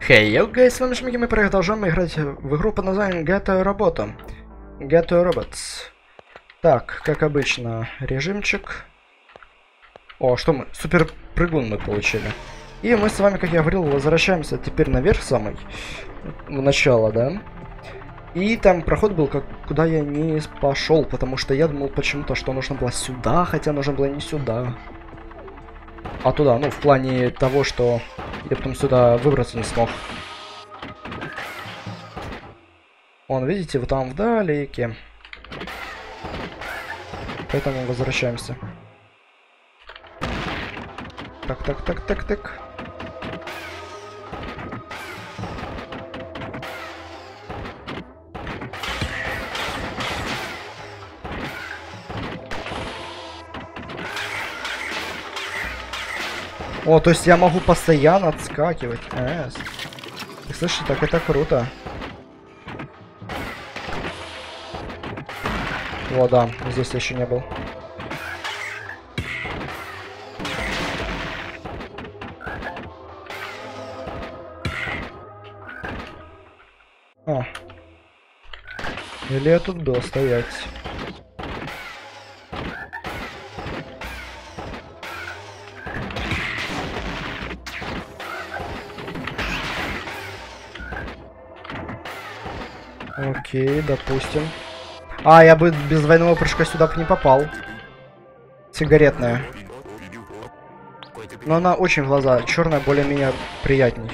Хей, йоу, гайс, с вами Шмики, мы продолжаем играть в игру под названием Get a Robot. Get a Robots. Так, как обычно, режимчик. О, что мы? Супер прыгун мы получили. И мы с вами, как я говорил, возвращаемся теперь наверх самый. В начало, да? И там проход был, куда я не пошел, потому что я думал почему-то, что нужно было сюда, хотя нужно было не сюда. А туда, ну, в плане того, что я потом сюда выбраться не смог. Вон, видите, вот там вдалеке. Поэтому возвращаемся. Так. О, то есть я могу постоянно отскакивать. Ты слышишь, так это круто. О, да, здесь я еще не был. О. Или я тут был стоять? Окей, допустим. А, я бы без двойного прыжка сюда бы не попал. Сигаретная. Но она очень в глаза. Черная более-менее приятней.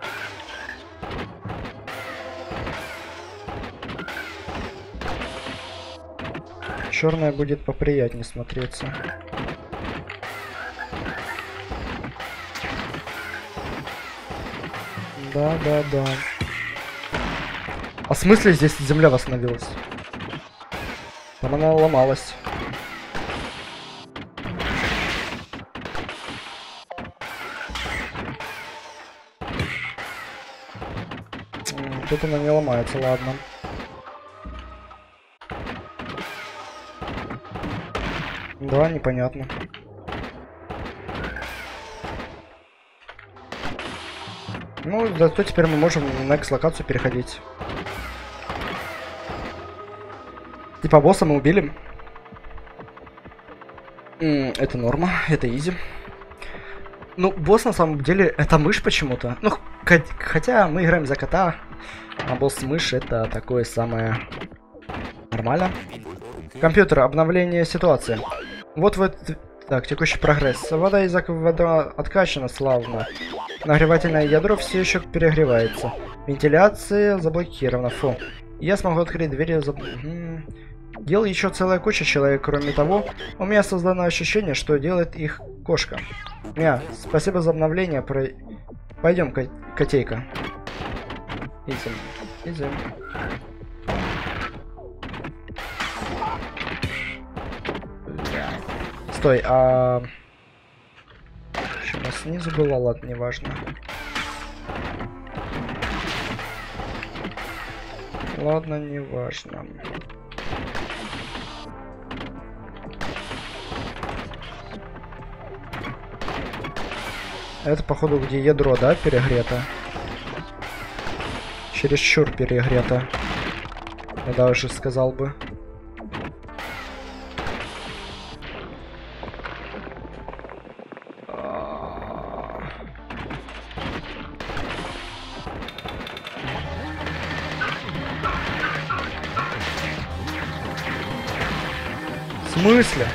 Черная будет поприятнее смотреться. Да. А в смысле здесь земля восстановилась? Там она ломалась. Тут она не ломается, ладно. Да, непонятно. Ну, зато теперь мы можем на X-локацию переходить. Типа босса мы убили. Это норма, это изи. Ну, босс на самом деле это мышь почему-то. Ну, хотя мы играем за кота, а босс мышь это такое самое нормально. Компьютер, обновление ситуации. Вот. Так, текущий прогресс. Вода из вода откачана славно. Нагревательное ядро все еще перегревается. Вентиляция заблокирована. Фу. Я смогу открыть двери. Делал еще целая куча человек. Кроме того, у меня создано ощущение, что делает их кошка. Спасибо за обновление. Пойдем, котейка. Иди. Стой, Что у нас снизу было? Ладно, неважно. Ладно, неважно. Это, походу, где ядро, да, перегрето? Чересчур перегрето. Я даже сказал бы. В смысле?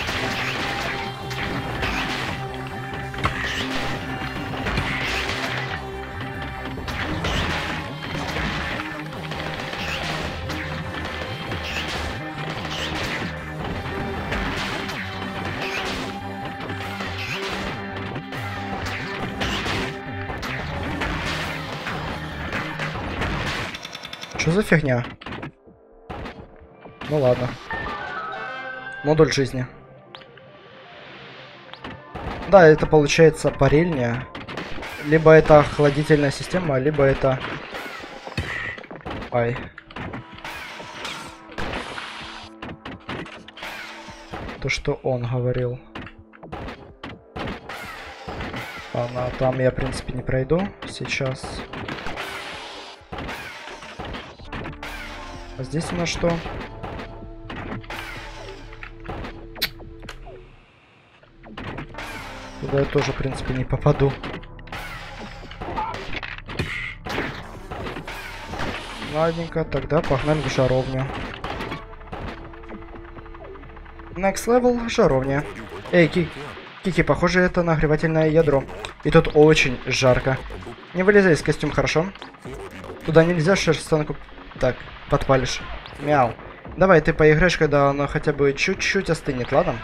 Что за фигня? Ну ладно. Модуль жизни. Да, это получается парильня. Либо это охладительная система, либо это... То, что он говорил. Ладно, там я, в принципе, не пройду сейчас. А здесь у нас что? Туда я тоже, в принципе, не попаду. Ладненько, тогда погнали в жаровню. Next level, жаровня. Эй, Кики, похоже, это нагревательное ядро. И тут очень жарко. Не вылезай из костюма, хорошо? Туда нельзя шерстянку... Так, подпалишь. Мяу. Давай, ты поиграешь, когда оно хотя бы чуть-чуть остынет, ладно?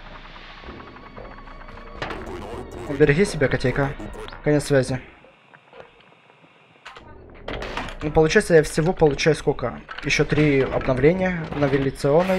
Береги себя, котейка. Конец связи. Ну, получается, я всего получаю сколько? Еще 3 обновления навигационной.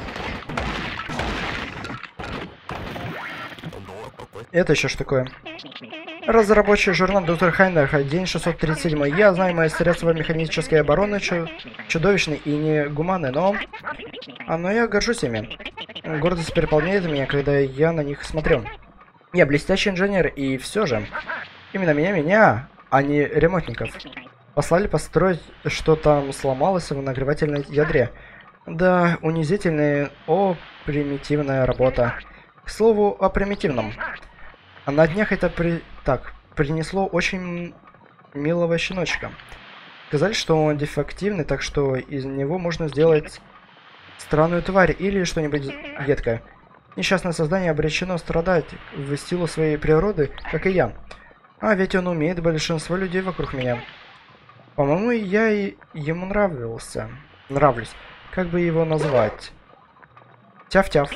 Это еще что такое? Разработчик журнал Доктор Хайнер, день 637. Я знаю, мои средства механической обороны чудовищны и негуманны, но я горжусь ими. Гордость переполняет меня, когда я на них смотрю. Я блестящий инженер, и все же, именно меня, а не ремонтников, послали построить, что там сломалось в нагревательной ядре. Да, унизительная, примитивная работа. К слову, о примитивном. А на днях это принесло очень милого щеночка. Сказали, что он дефективный, так что из него можно сделать странную тварь или что-нибудь едкое. Несчастное создание обречено страдать в силу своей природы, как и я. А ведь он умеет большинство людей вокруг меня. По-моему, я и ему нравлюсь. Как бы его назвать? Тяв-тяв.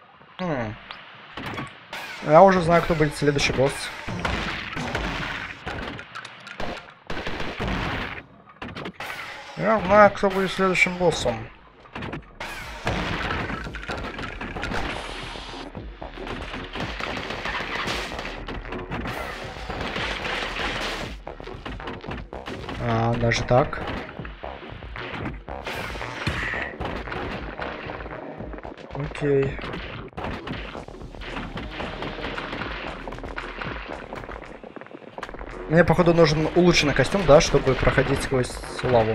Я уже знаю, кто будет следующий босс. Я знаю, кто будет следующим боссом. Даже так. Окей. Мне, походу, нужен улучшенный костюм, да, чтобы проходить сквозь лаву.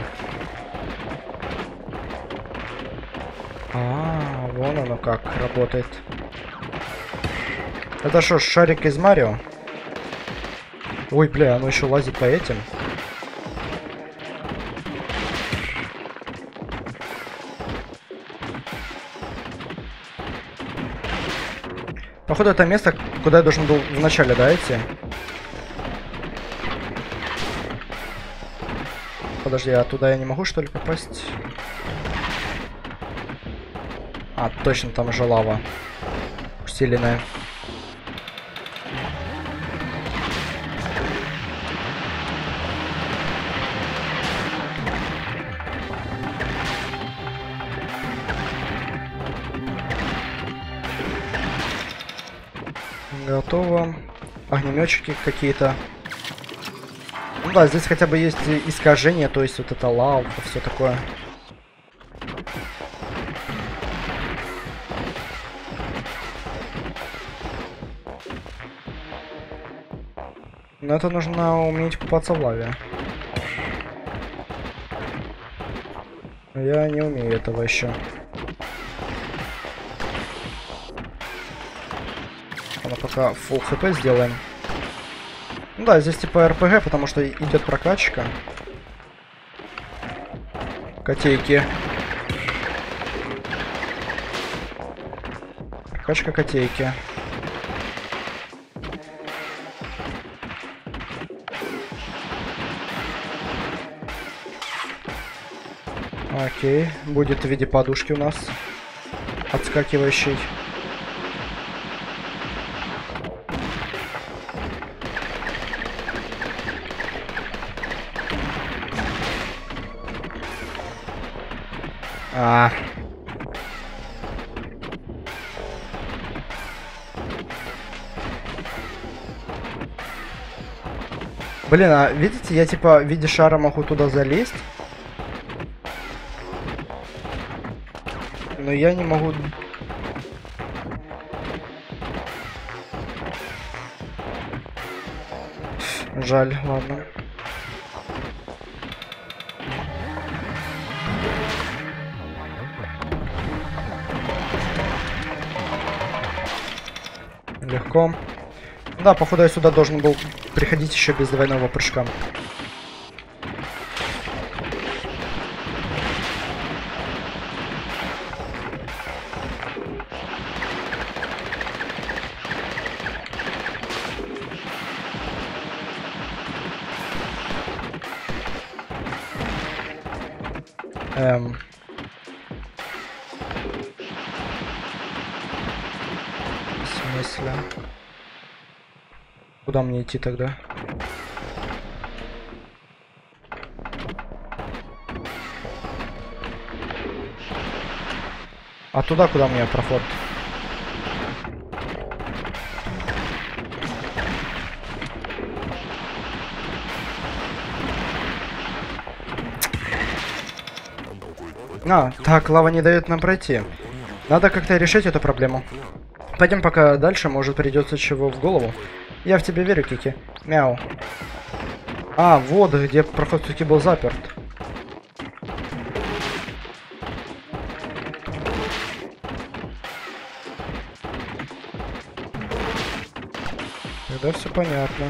Вон оно как работает. Это что, шарик из Марио? Ой, бля, оно еще лазит по этим. Походу, это место, куда я должен был вначале, да, идти? Подожди, а туда я не могу, что ли, попасть? Точно, там же лава. Усиленная. Готово. Огнеметчики какие-то. Ну да, здесь хотя бы есть искажение, то есть вот это лава, все такое. Но это нужно уметь купаться в лаве. Я не умею этого еще. Ладно, пока full хп сделаем. Ну да, здесь типа РПГ, потому что идет прокачка. Котейки. Прокачка котейки. Окей, будет в виде подушки у нас отскакивающей. Блин, а видите, я типа в виде шара могу туда залезть. Но я не могу... Жаль, ладно. Легко. Да, походу я сюда должен был приходить еще без двойного прыжка. В смысле? Куда мне идти тогда? А туда куда у меня проход? Так, лава не дает нам пройти. Надо как-то решить эту проблему. Пойдем пока дальше, может придется чего в голову. Я в тебя верю, Кики. Мяу. Вот где проход все-таки был заперт. Тогда все понятно.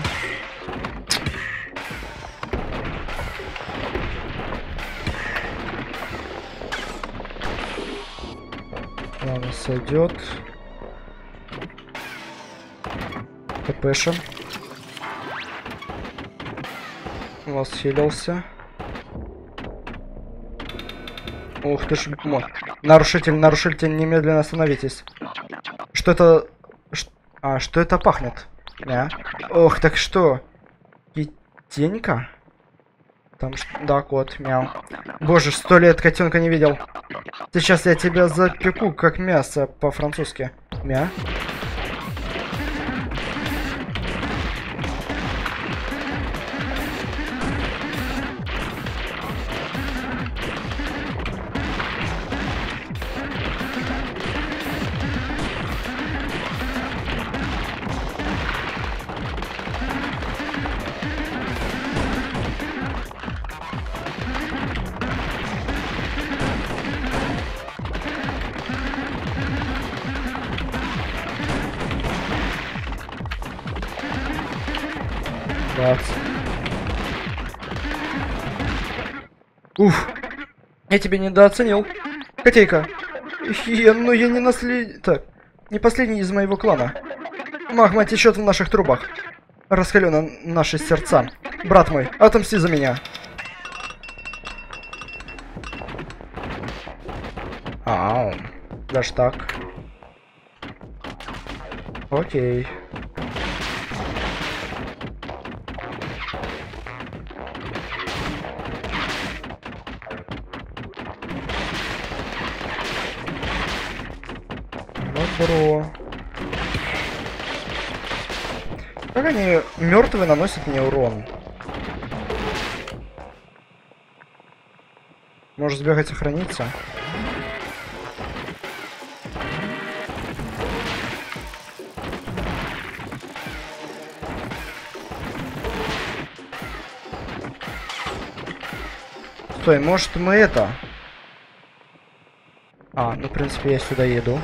Ладно, сойдет. ППшем. Восхилился. Ух ты ж мой. Нарушитель, немедленно остановитесь. Что это... что это пахнет? Ох, так что? Китенька? Там да, кот, мяу. Боже, 100 лет котенка не видел. Сейчас я тебя запеку, как мясо по-французски. Мя. Уф, я тебя недооценил. Котейка. Я не Так, не последний из моего клана. Магма течет в наших трубах. Раскалено наши сердца. Брат мой, отомсти за меня. Даже так. Окей. Бро. Как они мертвые наносят мне урон? Может сбегать сохраниться? Стой, может мы это... ну в принципе я сюда еду.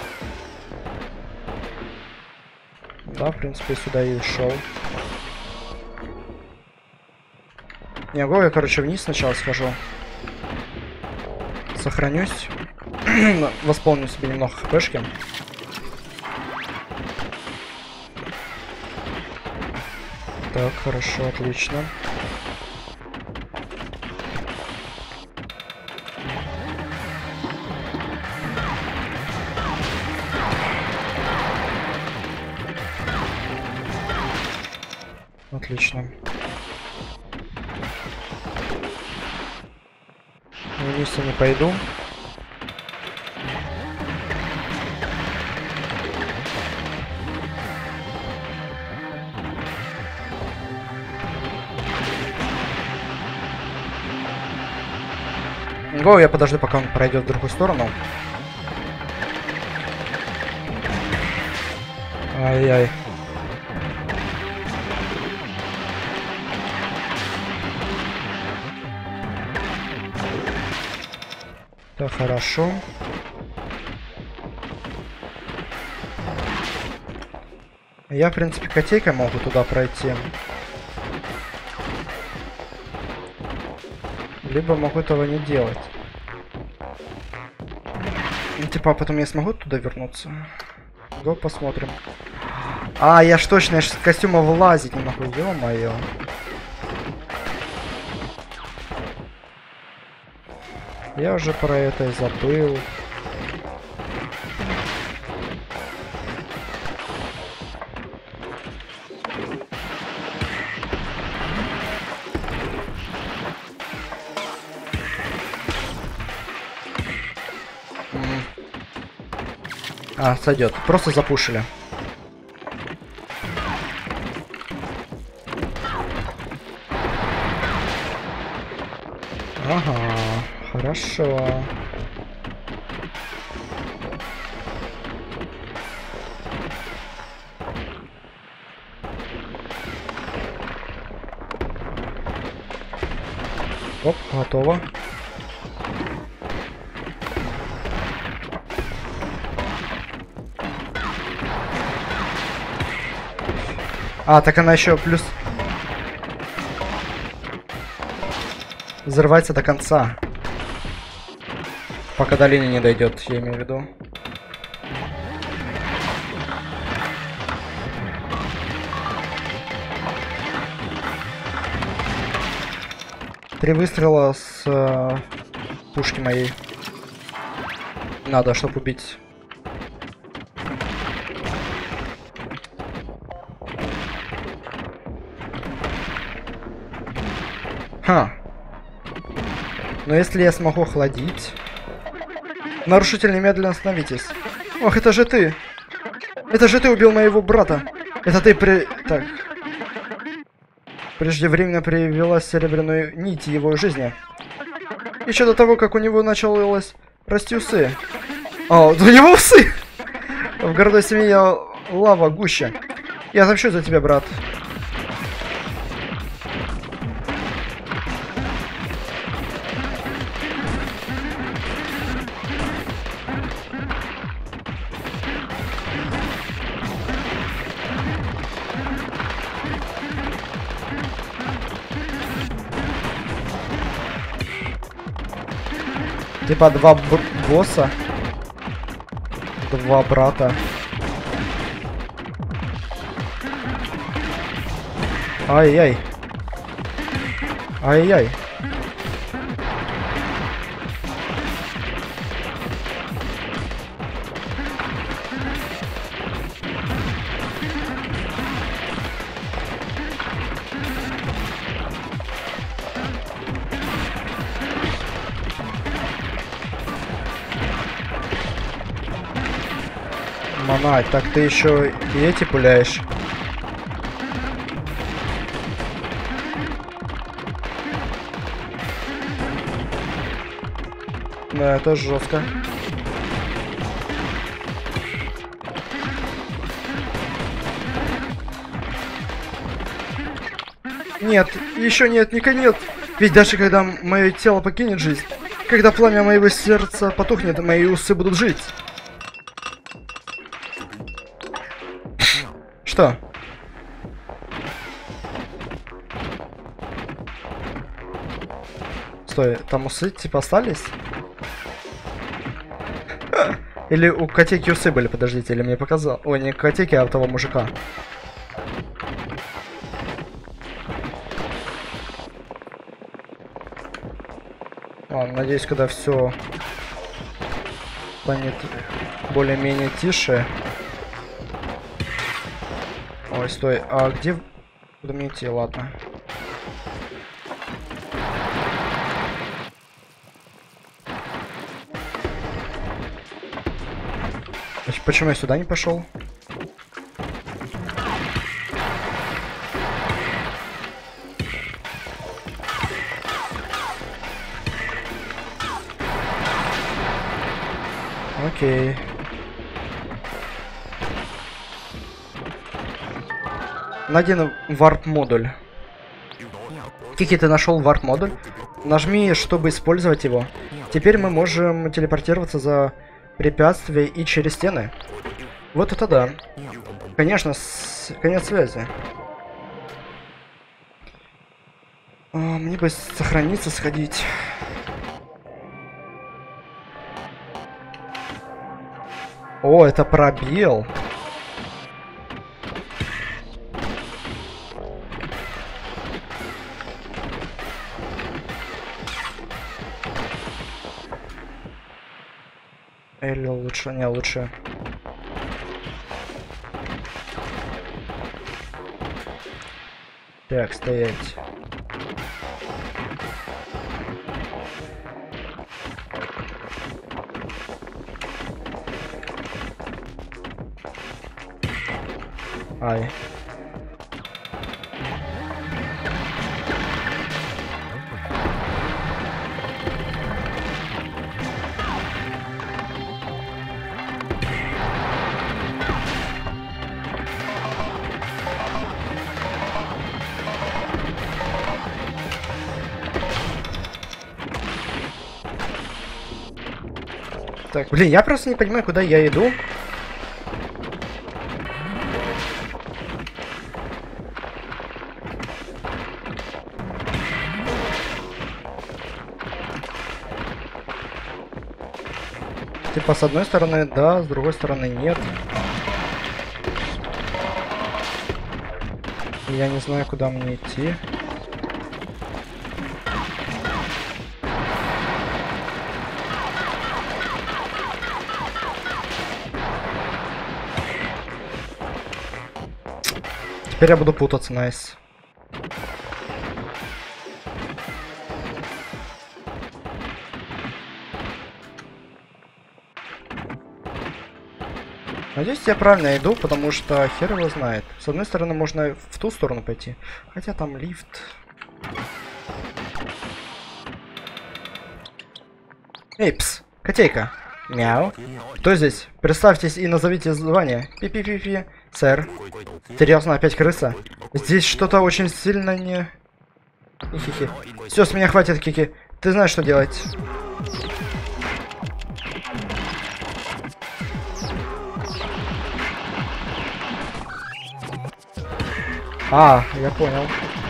Да, в принципе, сюда и шел. Не, я, короче, вниз сначала схожу. Сохранюсь. Восполню себе немного хпшки. Так, хорошо, отлично. Отлично. Вниз я не пойду. Я подожду, пока он пройдет в другую сторону. Ай-яй. Да, хорошо. Я, в принципе, котейкой могу туда пройти. Либо могу этого не делать. Ну, типа, потом я смогу туда вернуться? Го, посмотрим. А, я ж точно, я ж с костюма вылазить не могу, ё-моё. Я уже про это и забыл. А, сойдет. Просто запушили. Ага, хорошо. Оп, готово. А, так она еще плюс... Взрывается до конца. Пока до линии не дойдет, я имею в виду. Три выстрела с пушки моей. Надо, чтобы убить. Ха. Но если я смогу охладить... Нарушитель, немедленно остановитесь. Ох, это же ты! Это же ты убил моего брата! Это ты Так. Преждевременно привела серебряную нить его жизни. Еще до того, как у него началось расти усы. А, у него усы! В городской семье лава гуще. Я отомщу за тебя, брат. Типа два босса. Два брата. Ай-яй. Ай-яй. Манать, так ты еще и эти пуляешь. Да, это жестко. Нет, еще нет, не конец. Ведь даже когда мое тело покинет жизнь, когда пламя моего сердца потухнет, мои усы будут жить. Что? Стой, там усы типа остались? Или у котейки усы были, подождите, или мне показал. Ой, не котейки, а у того мужика. Ладно, надеюсь, когда все станет более-менее тише. Ой, стой, а где... Куда мне идти? Ладно. Почему я сюда не пошел? Окей. Найди варп-модуль. Кики, ты нашел варп-модуль? Нажми, чтобы использовать его. Теперь мы можем телепортироваться за препятствия и через стены. Вот это да. Конечно, конец связи. Мне бы сохраниться, сходить. О, это пробел. Или лучше, не лучше. Так, стоять. Ай. Так, блин, я просто не понимаю, куда я иду. Типа, с одной стороны, да, с другой стороны, нет. Я не знаю, куда мне идти. Теперь я буду путаться, найс. Надеюсь, я правильно иду, потому что хер его знает. С одной стороны, можно в ту сторону пойти. Хотя там лифт. Эй, пс, котейка. Мяу. Кто здесь? Представьтесь и назовите звание. Пи-пи-пи-пи. Сэр. Серьезно, опять крыса? Здесь что-то очень сильно не... Хи-хи-хи. Все, с меня хватит, Кики. Ты знаешь, что делать. А, я понял.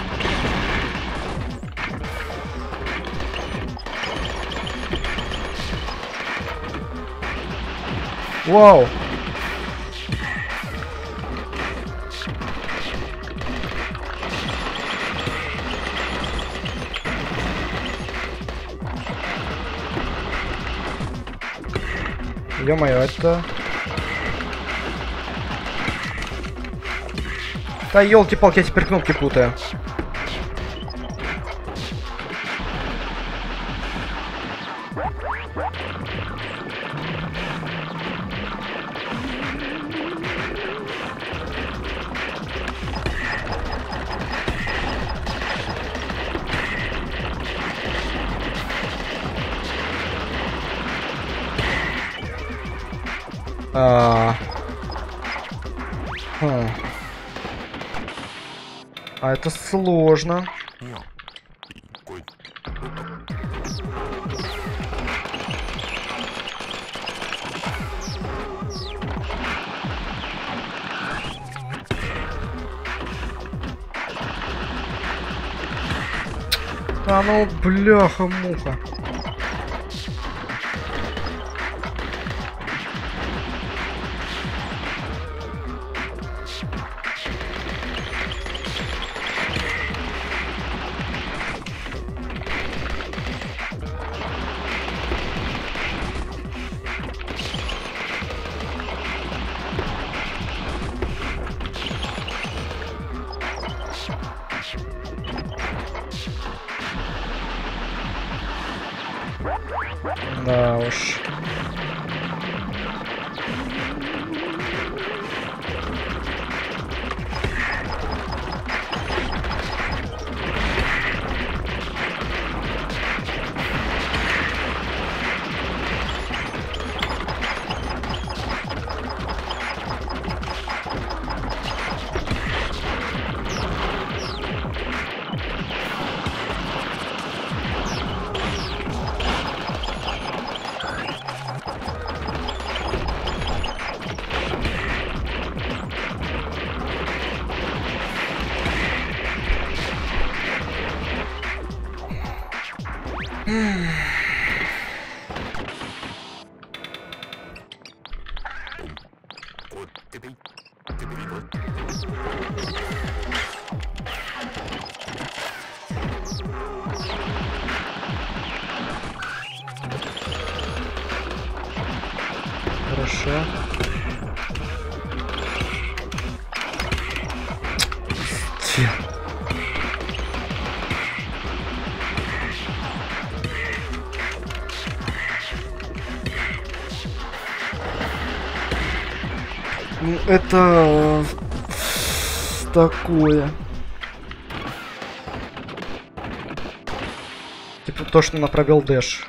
Вау. Ё-моё, это... Да ёлки-палки, я теперь кнопки путаю. А это сложно. А ну, бляха-муха. Да уж. Хорошо. Ну, это такое. Типа то, что направил дэш.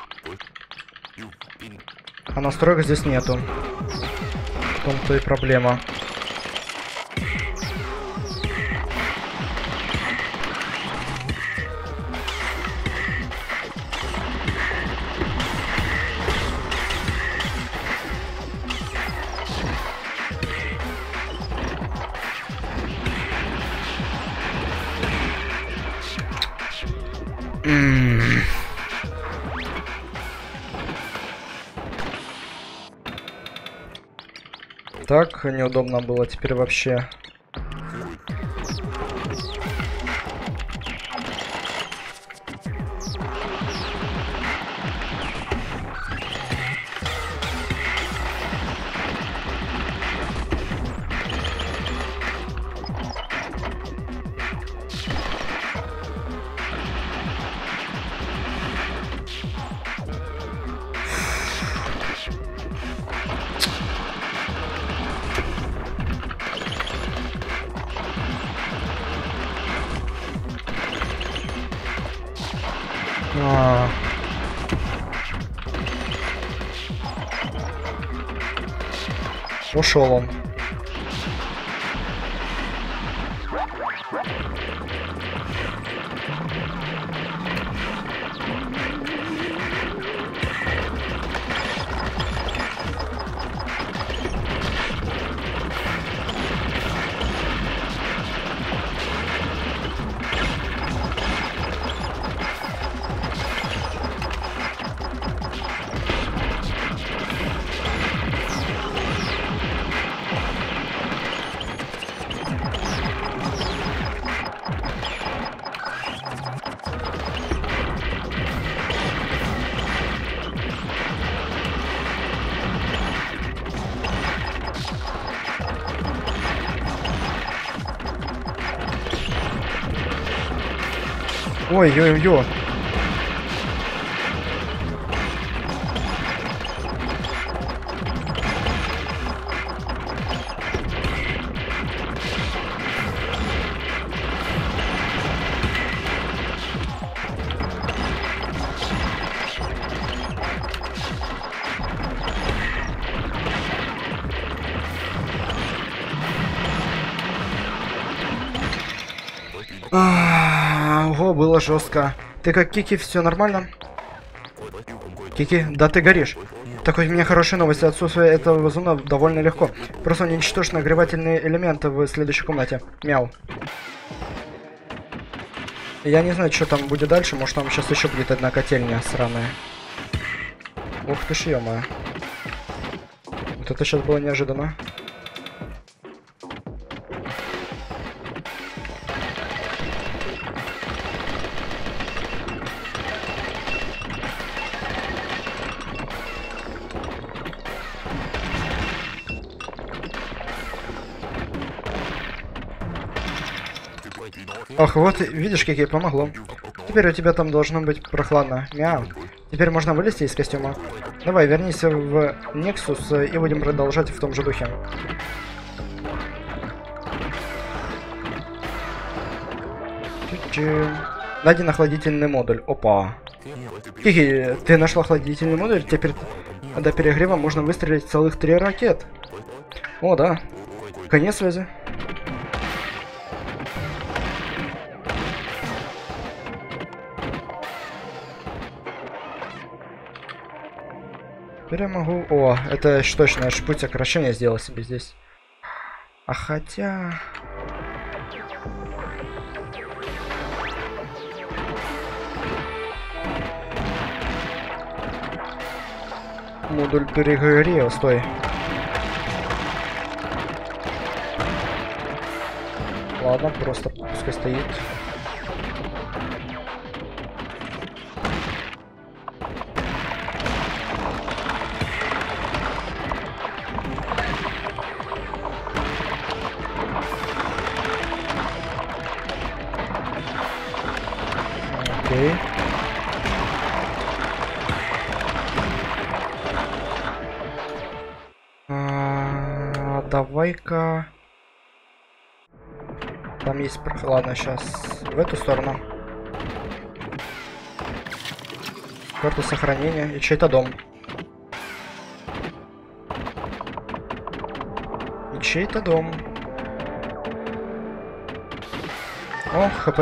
А настроек здесь нету. В том-то и проблема. Так, неудобно было теперь вообще. Ушел он. Ой-ой-ой. Ого, было жестко. Ты как Кики, все нормально? Кики, да ты горишь. Так хоть у меня хорошая новость. Отсутствие этого зона довольно легко. Просто уничтожь нагревательные элементы в следующей комнате. Мяу. Я не знаю, что там будет дальше. Может, там сейчас еще будет одна котельня сраная. Ух ты ж, ё-моё. Вот это сейчас было неожиданно. Ох, вот, видишь, как ей помогло. Теперь у тебя там должно быть прохладно. Мяу. Теперь можно вылезти из костюма. Давай, вернись в Nexus и будем продолжать в том же духе. Найди охладительный модуль. Опа. Кики, ты нашла охладительный модуль? Теперь до перегрева можно выстрелить целых 3 ракет. О, да. Конец связи. Теперь я могу... О, это точно, аж путь сокращения сделал себе здесь. А хотя... Модуль перегорел, стой. Ладно, просто пускай стоит. Окей. Давай-ка... Там есть... Ладно, сейчас в эту сторону. Карта сохранения. И чей-то дом. И чей-то дом. О, хп.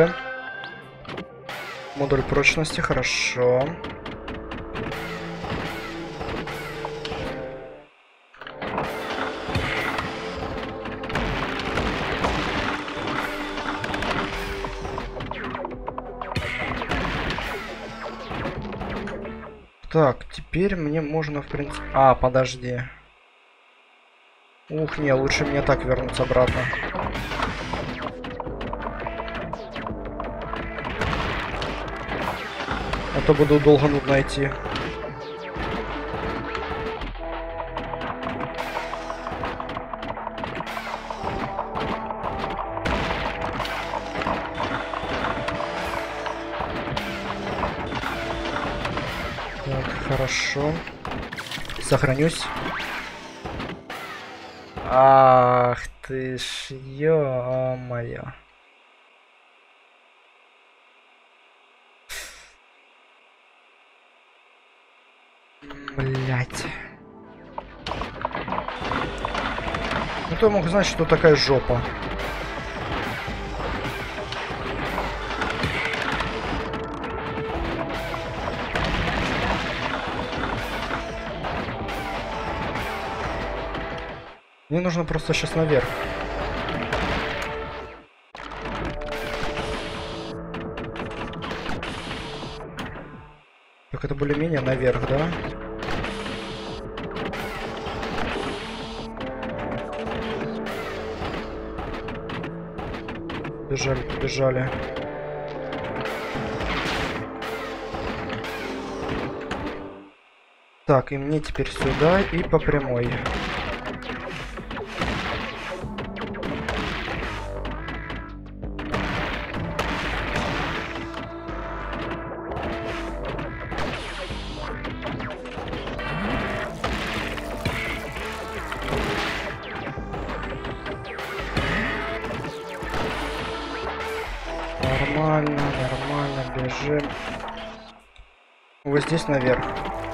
Модуль прочности, хорошо. Так, теперь мне можно, в принципе... А, подожди. Ух, не, лучше мне так вернуться обратно. А то буду долго нудно идти. Так, хорошо. Сохранюсь. Ах ты ж, ё-моё. Блять. Ну кто мог знать, что такая жопа? Мне нужно просто сейчас наверх. Так, это более-менее наверх, да? Бежали, побежали. Так, и мне теперь сюда и по прямой. Нормально, нормально, бежим. Вот здесь наверх.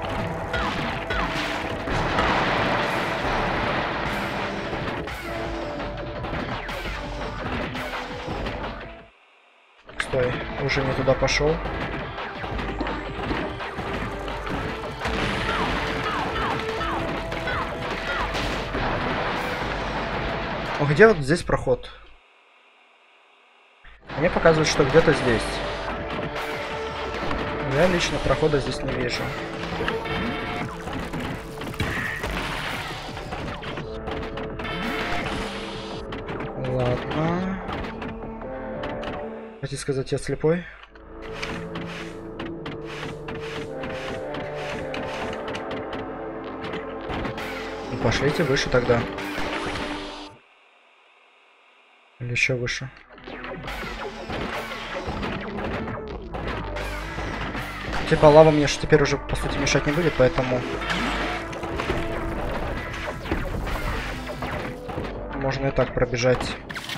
Стой, уже не туда пошел. О, где вот здесь проход? Мне показывает, что где-то здесь. Я лично прохода здесь не вижу. Ладно. Хотите сказать, я слепой? Ну, пошлите выше тогда. Или еще выше. Типа лава мне же теперь уже по сути мешать не будет, поэтому можно и так пробежать.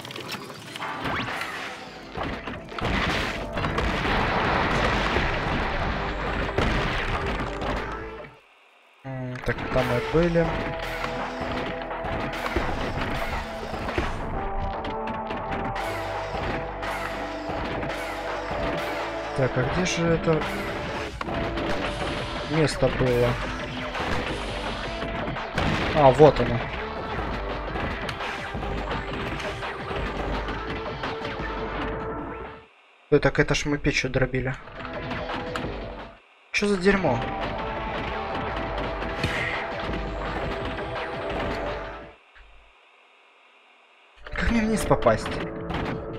Так, там мы были. Так, а где же это место было? А, вот оно. Ой, так это ж мы печью дробили. Что за дерьмо? Как мне вниз попасть?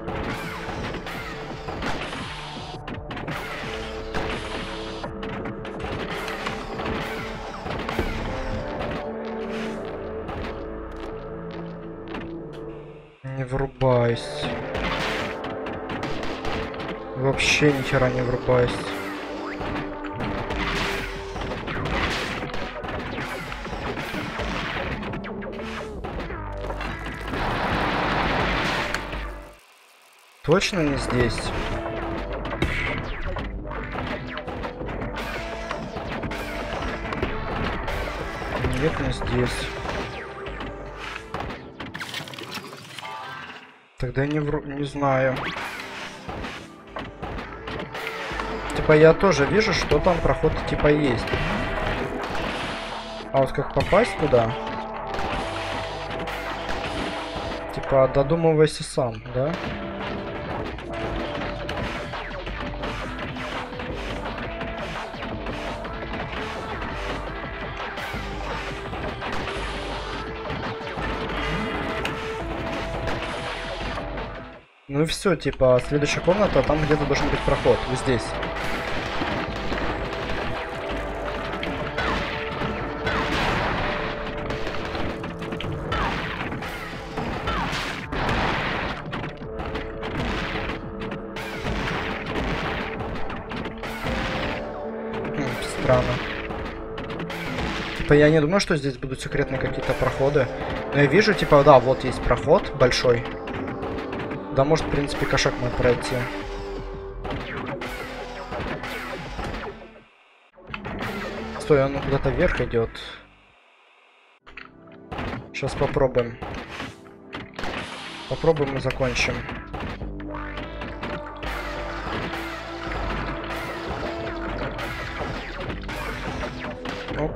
Не врубаюсь. Вообще ни хера не врубаюсь. Точно не здесь? Нет, не здесь. Тогда я не знаю. Типа я тоже вижу, что там проход типа есть. А вот как попасть туда? Типа додумывайся сам, да? Ну и все, типа, следующая комната, там где-то должен быть проход, вот здесь. Странно. Типа, я не думаю, что здесь будут секретные какие-то проходы. Но я вижу, типа, да, вот есть проход большой. Да, может, в принципе, кошак мой пройти. Стой, он куда-то вверх идет. Сейчас попробуем. Попробуем и закончим. Оп.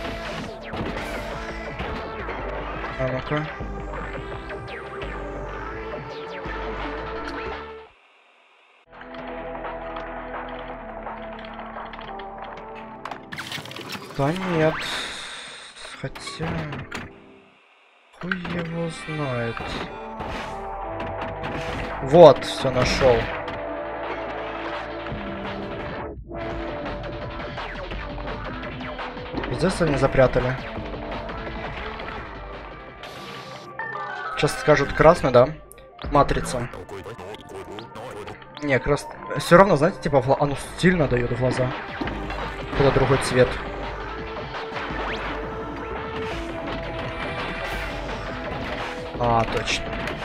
А ну-ка. Да нет. Хотя... Хуй его знает. Вот, все нашел. Здесь они запрятали. Сейчас скажут красный, да? Матрица. Не, все равно, знаете, типа оно сильно дает в глаза. Куда другой цвет. А, точно.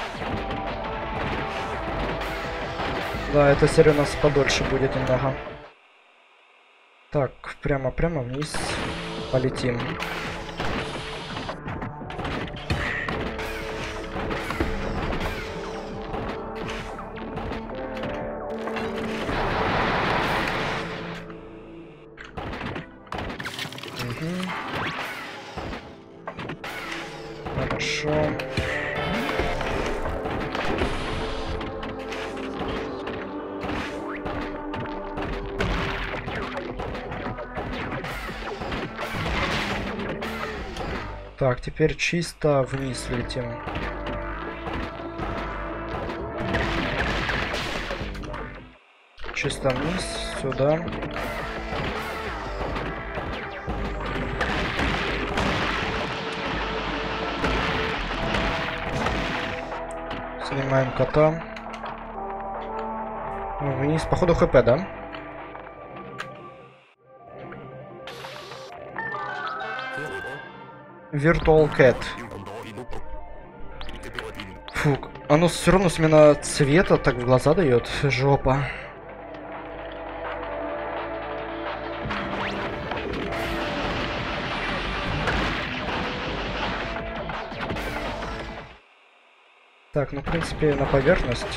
Да, эта серия у нас подольше будет немного. Так, прямо вниз полетим. Хорошо. Так, теперь чисто вниз летим. Чисто вниз, сюда. Снимаем кота. Вниз, походу хп, да? Virtual Cat. Фу, оно все равно смена цвета так в глаза дает. Жопа. Так, ну в принципе на поверхность.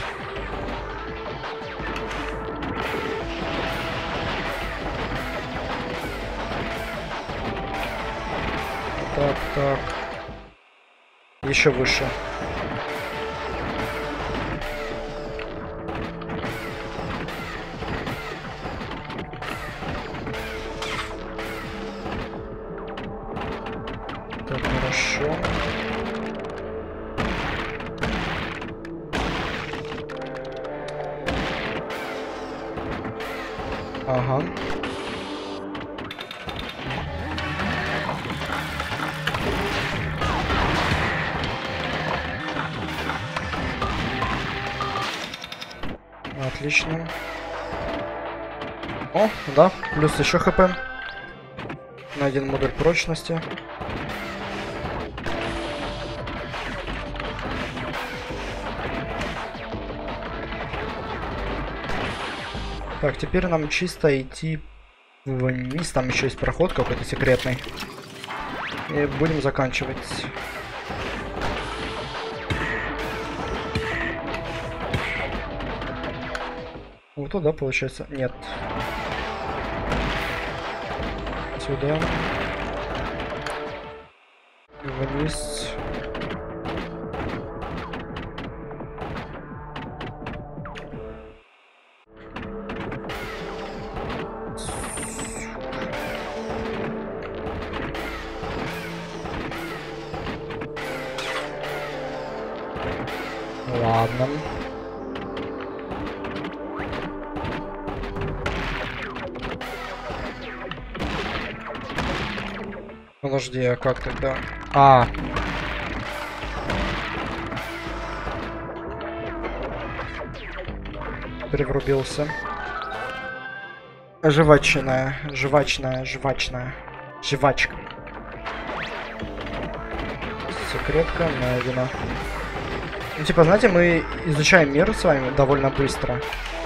Так. Еще выше. Так, хорошо. Ага. Отлично. О, да, плюс еще хп. На 1 модуль прочности. Так, теперь нам чисто идти вниз. Там еще есть проход какой-то секретный. И будем заканчивать. Вот туда, получается. Нет. Сюда. Вниз. Ладно. Подожди, а как тогда? А. Переврубился. Жвачная, жвачная. Жвачка. Секретка найдена. Ну, типа, знаете, мы изучаем мир с вами довольно быстро.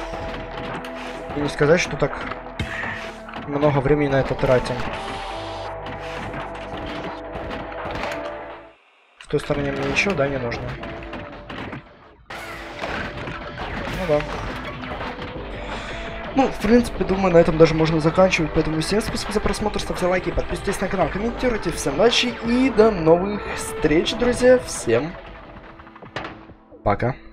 И не сказать, что так много времени на это тратим. В той стороне мне ничего, да, не нужно. Ну да. Ну, в принципе, думаю, на этом даже можно заканчивать. Поэтому всем спасибо за просмотр, ставьте лайки, подписывайтесь на канал, комментируйте. Всем удачи и до новых встреч, друзья. Всем пока.